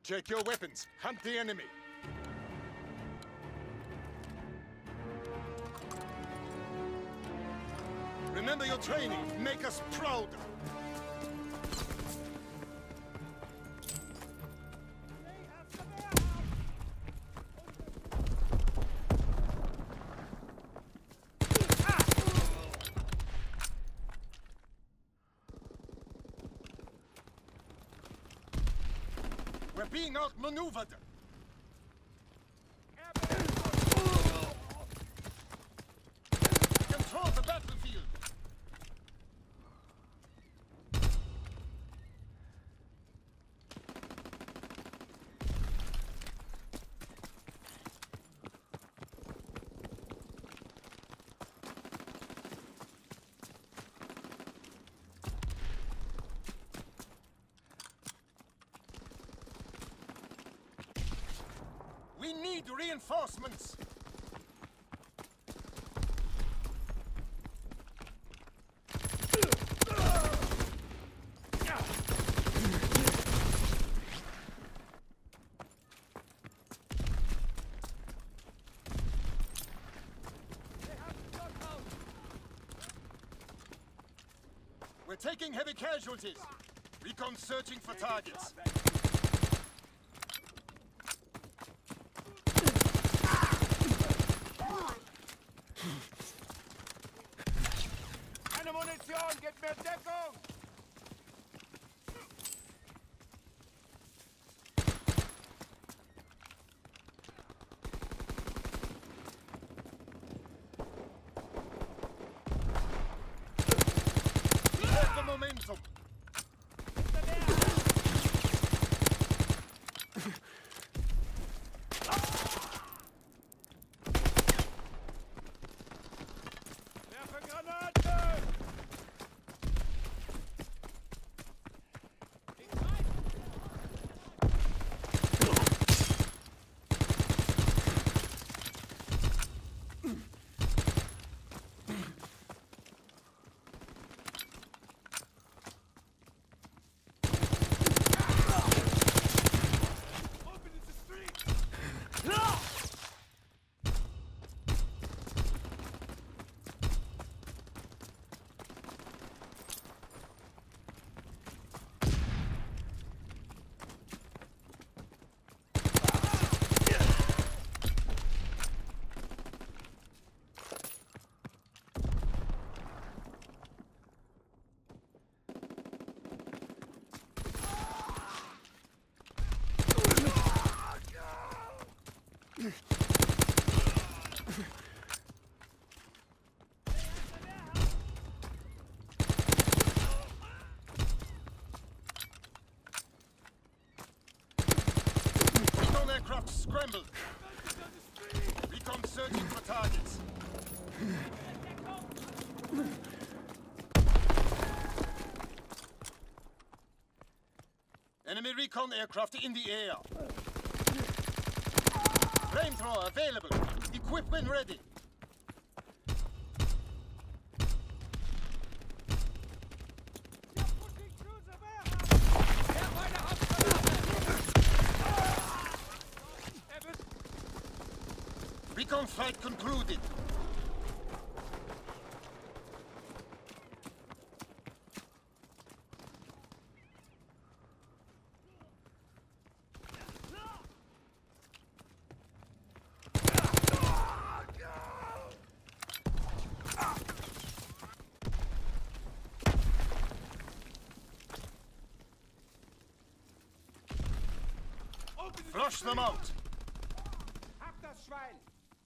Check your weapons. Hunt the enemy. Remember your training. Make us proud. We're being outmaneuvered. Control the battlefield. We need reinforcements! We're taking heavy casualties. Recon searching for targets. Keine Munition, gebt mir Deckung! Get the momentum! Werfe Granate! Open into the street! Recon aircraft scrambled. Recon searching for targets. Enemy recon aircraft in the air. Flamethrower available. Equip when ready. Recon flight concluded. Flush them out. Hab das Schwein!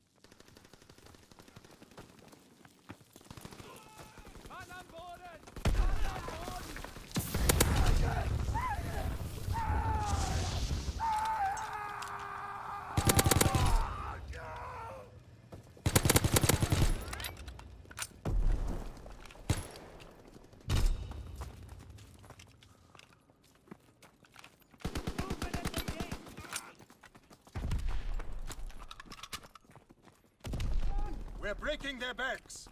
Mann am Boden! Mann am Boden! We're breaking their backs.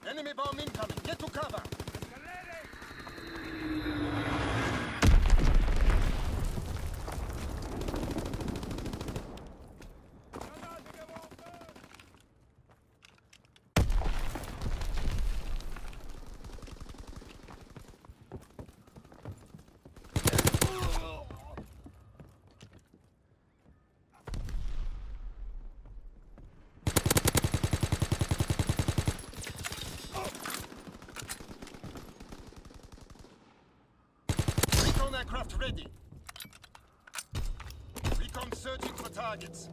Enemy bomb incoming. Get to cover. Granate geworfen! Recon aircraft ready. Recon searching for targets.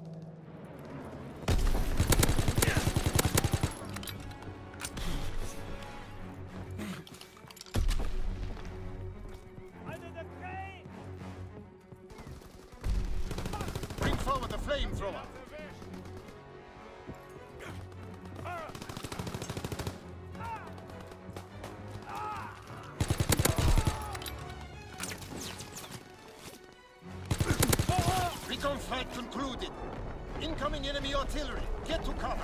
Under the prey! Bring forward the flamethrower. Recon fight concluded. Incoming enemy artillery. Get to cover.